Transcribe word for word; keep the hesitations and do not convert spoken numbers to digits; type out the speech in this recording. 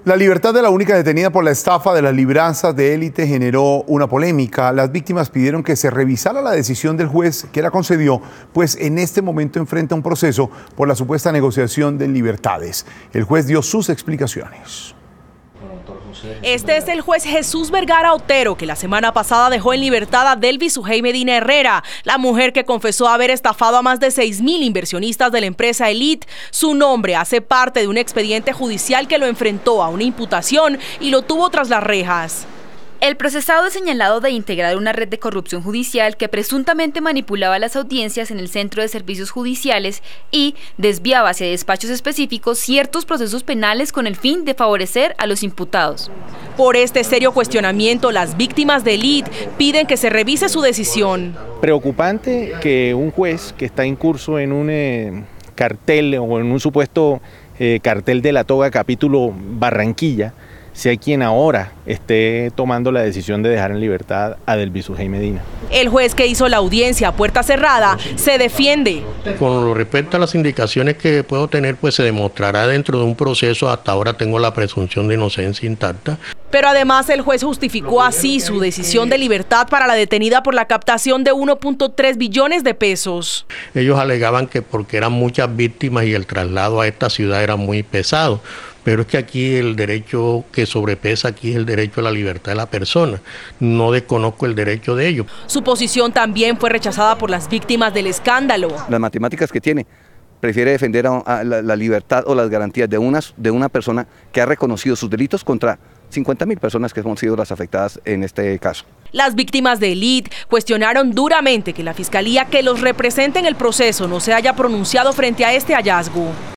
La libertad de la única detenida por la estafa de las libranzas de élite generó una polémica. Las víctimas pidieron que se revisara la decisión del juez que la concedió, pues en este momento enfrenta un proceso por la supuesta negociación de libertades. El juez dio sus explicaciones. Este es el juez Jesús Vergara Otero, que la semana pasada dejó en libertad a Delvis Sujei Medina Herrera, la mujer que confesó haber estafado a más de seis mil inversionistas de la empresa Elite. Su nombre hace parte de un expediente judicial que lo enfrentó a una imputación y lo tuvo tras las rejas. El procesado es señalado de integrar una red de corrupción judicial que presuntamente manipulaba las audiencias en el Centro de Servicios Judiciales y desviaba hacia despachos específicos ciertos procesos penales con el fin de favorecer a los imputados. Por este serio cuestionamiento, las víctimas de Elite piden que se revise su decisión. Preocupante que un juez que está incurso en un eh, cartel o en un supuesto eh, cartel de la toga capítulo Barranquilla sea quien ahora esté tomando la decisión de dejar en libertad a Delvis Sujei Medina. El juez que hizo la audiencia a puerta cerrada se defiende. Con lo respecto a las indicaciones que puedo tener, pues se demostrará dentro de un proceso. Hasta ahora tengo la presunción de inocencia intacta. Pero además el juez justificó así su decisión de libertad para la detenida por la captación de uno punto tres billones de pesos. Ellos alegaban que porque eran muchas víctimas y el traslado a esta ciudad era muy pesado. Pero es que aquí el derecho que sobrepesa aquí es el derecho a la libertad de la persona. No desconozco el derecho de ellos. Su posición también fue rechazada por las víctimas del escándalo. Las matemáticas que tiene, prefiere defender a, a la, la libertad o las garantías de una, de una persona que ha reconocido sus delitos contra cincuenta mil personas que han sido las afectadas en este caso. Las víctimas de Elite cuestionaron duramente que la fiscalía que los representa en el proceso no se haya pronunciado frente a este hallazgo.